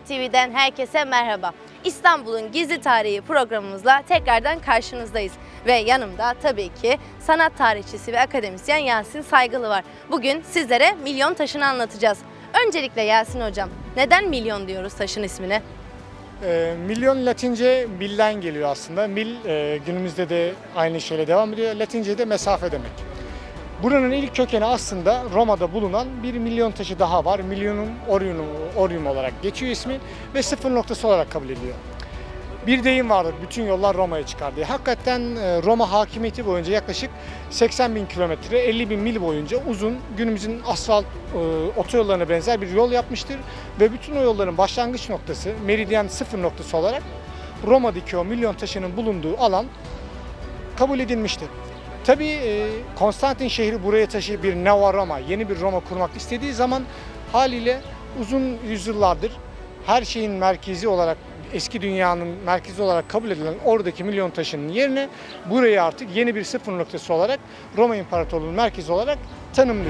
TV'den herkese merhaba. İstanbul'un Gizli Tarihi programımızla tekrardan karşınızdayız. Ve yanımda tabii ki sanat tarihçisi ve akademisyen Yasin Saygılı var. Bugün sizlere milyon taşını anlatacağız. Öncelikle Yasin hocam, neden milyon diyoruz taşın ismine? Milyon Latince milden geliyor aslında. Mil günümüzde de aynı şeyle devam ediyor. Latince'de mesafe demek. Buranın ilk kökeni aslında Roma'da bulunan bir milyon taşı daha var. Milyonum Orium olarak geçiyor ismi ve sıfır noktası olarak kabul ediliyor. Bir deyim vardır, bütün yollar Roma'ya çıkar diye. Hakikaten Roma hakimiyeti boyunca yaklaşık 80 bin kilometre, 50 bin mil boyunca uzun, günümüzün asfalt otoyollarına benzer bir yol yapmıştır. Ve bütün o yolların başlangıç noktası, meridyen sıfır noktası olarak Roma'daki o milyon taşının bulunduğu alan kabul edilmiştir. Tabii Konstantin şehri buraya taşıyıp bir Nova Roma, yeni bir Roma kurmak istediği zaman haliyle uzun yüzyıllardır her şeyin merkezi olarak, eski dünyanın merkezi olarak kabul edilen oradaki milyon taşının yerine burayı artık yeni bir sıfır noktası olarak Roma İmparatorluğu'nun merkezi olarak tanımlıyor.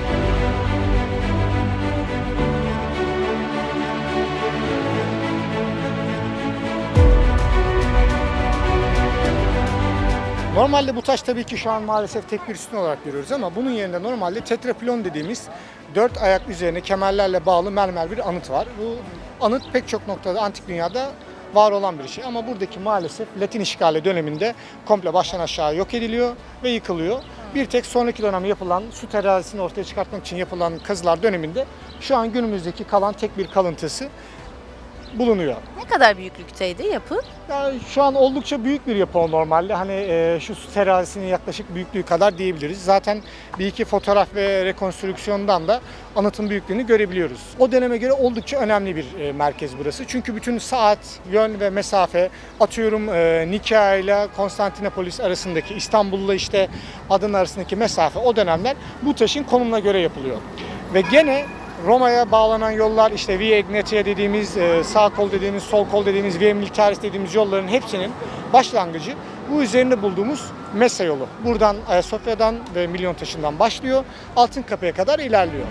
Normalde bu taş tabii ki şu an maalesef tek bir sütun olarak görüyoruz ama bunun yerine normalde tetrapilon dediğimiz 4 ayak üzerine kemerlerle bağlı mermer bir anıt var. Bu anıt pek çok noktada antik dünyada var olan bir şey ama buradaki maalesef Latin işgali döneminde komple baştan aşağı yok ediliyor ve yıkılıyor. Bir tek sonraki dönem yapılan su terazisini ortaya çıkartmak için yapılan kazılar döneminde şu an günümüzdeki kalan tek bir kalıntısı bulunuyor. Ne kadar büyüklükteydi yapı? Yani şu an oldukça büyük bir yapı o normalde. Hani şu su terazisinin yaklaşık büyüklüğü kadar diyebiliriz. Zaten bir iki fotoğraf ve rekonstrüksiyondan da anıtın büyüklüğünü görebiliyoruz. O döneme göre oldukça önemli bir merkez burası. Çünkü bütün saat, yön ve mesafe, atıyorum Nikea ile Konstantinopolis arasındaki, İstanbul'la işte Adana arasındaki mesafe o dönemler bu taşın konumuna göre yapılıyor. Ve gene Roma'ya bağlanan yollar, işte Via Egnatia dediğimiz, sağ kol dediğimiz, sol kol dediğimiz, Via Militaris dediğimiz yolların hepsinin başlangıcı bu üzerinde bulduğumuz Messa yolu. Buradan Ayasofya'dan ve Milyontaşı'ndan başlıyor, Altınkapı'ya kadar ilerliyor.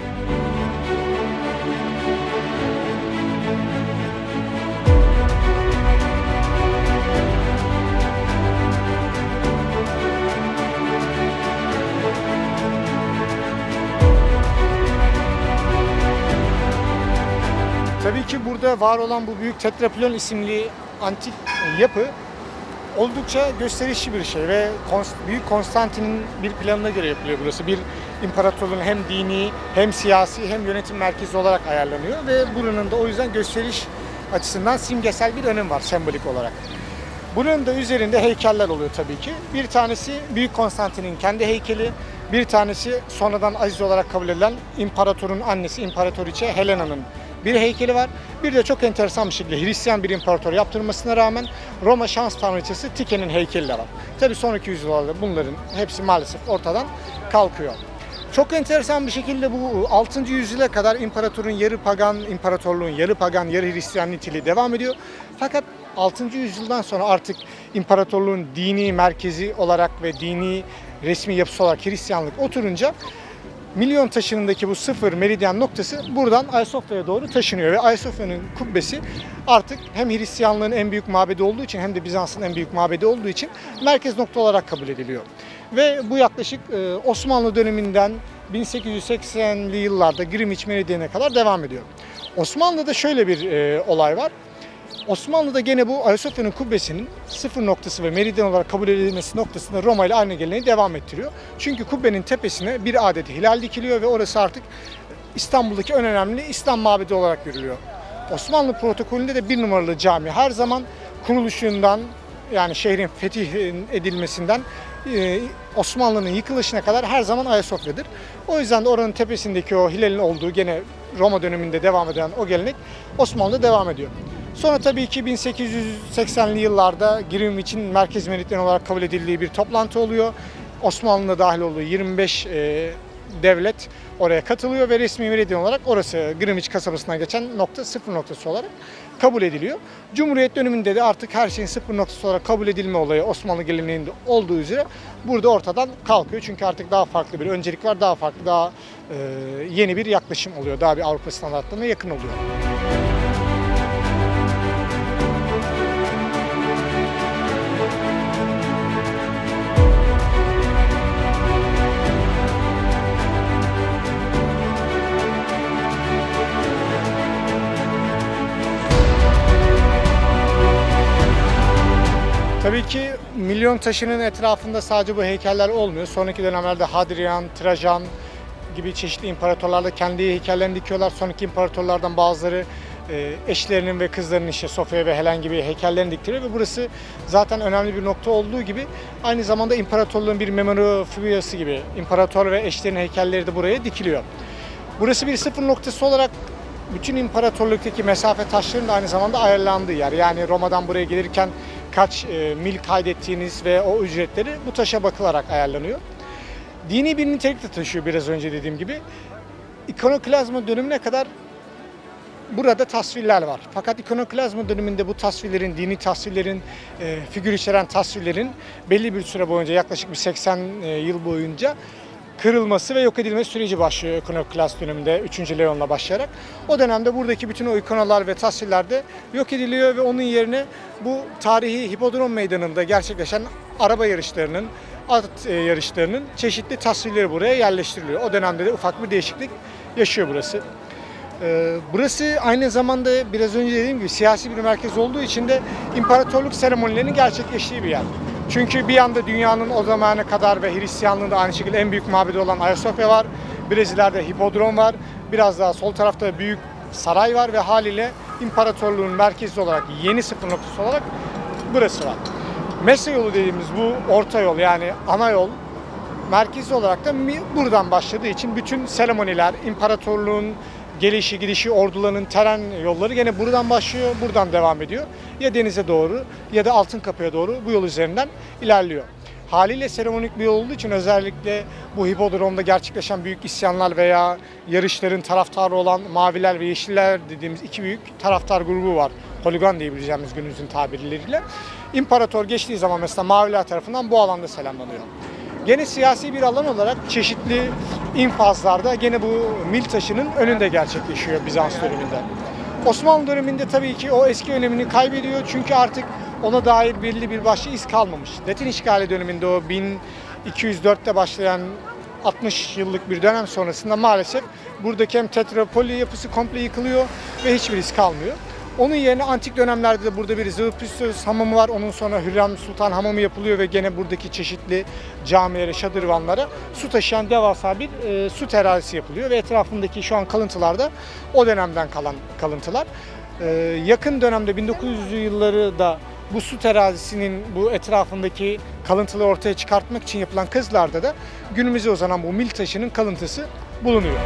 Tabii ki burada var olan bu büyük tetrapilon isimli antik yapı oldukça gösterişli bir şey ve Büyük Konstantin'in bir planına göre yapılıyor burası. Bir imparatorluğun hem dini hem siyasi hem yönetim merkezi olarak ayarlanıyor ve buranın da o yüzden gösteriş açısından simgesel bir önemi var sembolik olarak. Bunun da üzerinde heykeller oluyor tabii ki. Bir tanesi Büyük Konstantin'in kendi heykeli, bir tanesi sonradan aziz olarak kabul edilen imparatorun annesi İmparatoriçe Helena'nın bir heykeli var. Bir de çok enteresan bir şekilde Hristiyan bir imparator yaptırmasına rağmen Roma şans tanrıçası Tike'nin heykeli de var. Tabii sonraki yüzyıllarda bunların hepsi maalesef ortadan kalkıyor. Çok enteresan bir şekilde bu 6. yüzyıla kadar imparatorun yarı pagan, imparatorluğun yarı pagan, yarı Hristiyan niteliği devam ediyor. Fakat 6. yüzyıldan sonra artık imparatorluğun dini merkezi olarak ve dini resmi yapısı olarak Hristiyanlık oturunca milyon taşınındaki bu sıfır meridyen noktası buradan Ayasofya'ya doğru taşınıyor ve Ayasofya'nın kubbesi artık hem Hristiyanlığın en büyük mabedi olduğu için hem de Bizans'ın en büyük mabedi olduğu için merkez nokta olarak kabul ediliyor. Ve bu yaklaşık Osmanlı döneminden 1880'li yıllarda Greenwich Meridyeni'ne kadar devam ediyor. Osmanlı'da şöyle bir olay var. Osmanlı'da gene bu Ayasofya'nın kubbesinin sıfır noktası ve meridyen olarak kabul edilmesi noktasında Roma ile aynı geleneği devam ettiriyor. Çünkü kubbenin tepesine bir adet hilal dikiliyor ve orası artık İstanbul'daki en önemli İslam mabedi olarak görülüyor. Osmanlı protokolünde de bir numaralı cami her zaman kuruluşundan, yani şehrin fetih edilmesinden Osmanlı'nın yıkılışına kadar her zaman Ayasofya'dır. O yüzden de oranın tepesindeki o hilalin olduğu gene Roma döneminde devam eden o gelenek Osmanlı'da devam ediyor. Sonra tabii ki 1880'li yıllarda Greenwich'in merkez meridyen olarak kabul edildiği bir toplantı oluyor. Osmanlı'da dahil olduğu 25 devlet oraya katılıyor ve resmi meridyen olarak orası Greenwich kasabasından geçen nokta sıfır noktası olarak kabul ediliyor. Cumhuriyet döneminde de artık her şeyin sıfır noktası olarak kabul edilme olayı Osmanlı geleneğinde olduğu üzere burada ortadan kalkıyor. Çünkü artık daha farklı bir öncelik var, daha farklı, daha yeni bir yaklaşım oluyor. Daha bir Avrupa standartlarına yakın oluyor. Tabii ki milyon taşının etrafında sadece bu heykeller olmuyor. Sonraki dönemlerde Hadrian, Trajan gibi çeşitli imparatorlar da kendi heykellerini dikiyorlar. Sonraki imparatorlardan bazıları eşlerinin ve kızlarının işte Sofya ve Helen gibi heykellerini diktiriyor ve burası zaten önemli bir nokta olduğu gibi aynı zamanda imparatorluğun bir memorabiliası gibi imparator ve eşlerin heykelleri de buraya dikiliyor. Burası bir sıfır noktası olarak bütün imparatorluktaki mesafe taşlarının da aynı zamanda ayarlandığı yer. Yani Roma'dan buraya gelirken kaç mil kaydettiğiniz ve o ücretleri bu taşa bakılarak ayarlanıyor. Dini bir nitelik de taşıyor biraz önce dediğim gibi. İkonoklazma dönemine kadar burada tasvirler var. Fakat ikonoklazma döneminde bu tasvirlerin, dini tasvirlerin, figür içeren tasvirlerin belli bir süre boyunca yaklaşık bir 80 yıl boyunca kırılması ve yok edilme süreci başlıyor ikonoklast döneminde 3. Leon'la başlayarak. O dönemde buradaki bütün o ikonalar ve tasvirler de yok ediliyor ve onun yerine bu tarihi Hipodrom Meydanı'nda gerçekleşen araba yarışlarının, at yarışlarının çeşitli tasvirleri buraya yerleştiriliyor. O dönemde de ufak bir değişiklik yaşıyor burası. Burası aynı zamanda biraz önce dediğim gibi siyasi bir merkez olduğu için de imparatorluk seremonilerinin gerçekleştiği bir yer. Çünkü bir yanda dünyanın o zamana kadar ve Hristiyanlığın da aynı şekilde en büyük mabedi olan Ayasofya var. Biraz ileride Hipodrom var. Biraz daha sol tarafta büyük saray var ve haliyle imparatorluğun merkezi olarak yeni sıfır noktası olarak burası var. Messe yolu dediğimiz bu orta yol yani ana yol merkezi olarak da buradan başladığı için bütün seremoniler, imparatorluğun gelişi gidişi, orduların tren yolları gene buradan başlıyor, buradan devam ediyor. Ya denize doğru ya da Altınkapı'ya doğru bu yol üzerinden ilerliyor. Haliyle seremonik bir yol olduğu için özellikle bu hipodromda gerçekleşen büyük isyanlar veya yarışların taraftarı olan maviler ve yeşiller dediğimiz iki büyük taraftar grubu var. Holigan diyebileceğimiz günümüzün tabirleriyle. İmparator geçtiği zaman mesela maviler tarafından bu alanda selamlanıyor. Gene siyasi bir alan olarak çeşitli infazlarda gene bu mil taşının önünde gerçekleşiyor Bizans döneminde. Osmanlı döneminde tabii ki o eski önemini kaybediyor çünkü artık ona dair belli bir başlı iz kalmamış. Latin işgali döneminde o 1204'te başlayan 60 yıllık bir dönem sonrasında maalesef buradaki hem Tetropoli yapısı komple yıkılıyor ve hiçbir iz kalmıyor. Onun yerine antik dönemlerde de burada bir Zeupistos hamamı var. Onun sonra Hürrem Sultan hamamı yapılıyor ve gene buradaki çeşitli camilere, şadırvanlara su taşıyan devasa bir su terazisi yapılıyor. Ve etrafındaki şu an kalıntılar da o dönemden kalan kalıntılar. Yakın dönemde 1900'lü yılları da bu su terazisinin bu etrafındaki kalıntıları ortaya çıkartmak için yapılan kazılarda da günümüze uzanan bu mil taşının kalıntısı bulunuyor.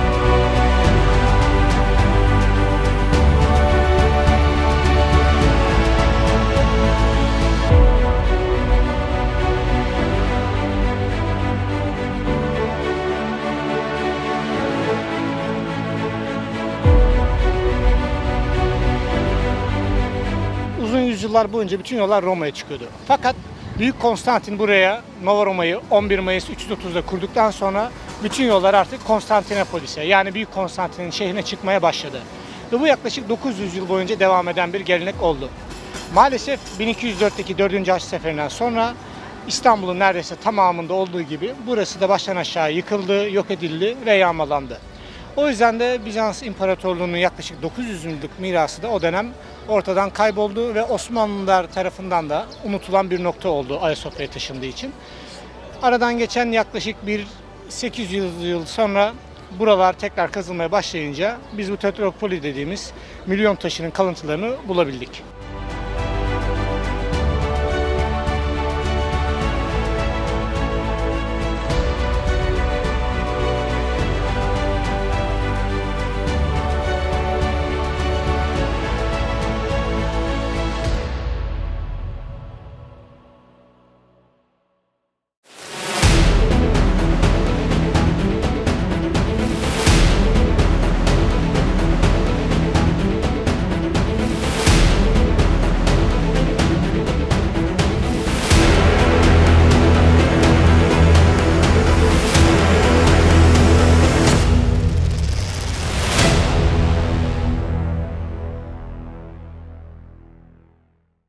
Uzun yüzyıllar boyunca bütün yollar Roma'ya çıkıyordu. Fakat Büyük Konstantin buraya Nova Roma'yı 11 Mayıs 330'da kurduktan sonra bütün yollar artık Konstantinopolis'e yani Büyük Konstantin'in şehrine çıkmaya başladı. Ve bu yaklaşık 900 yıl boyunca devam eden bir gelenek oldu. Maalesef 1204'teki 4. Haç Seferi'nden sonra İstanbul'un neredeyse tamamında olduğu gibi burası da baştan aşağı yıkıldı, yok edildi ve yağmalandı. O yüzden de Bizans İmparatorluğu'nun yaklaşık 900 yıllık mirası da o dönem ortadan kayboldu ve Osmanlılar tarafından da unutulan bir nokta oldu Ayasofya'ya taşındığı için. Aradan geçen yaklaşık bir 800 yıl sonra buralar tekrar kazılmaya başlayınca biz bu Tetropoli dediğimiz milyon taşının kalıntılarını bulabildik.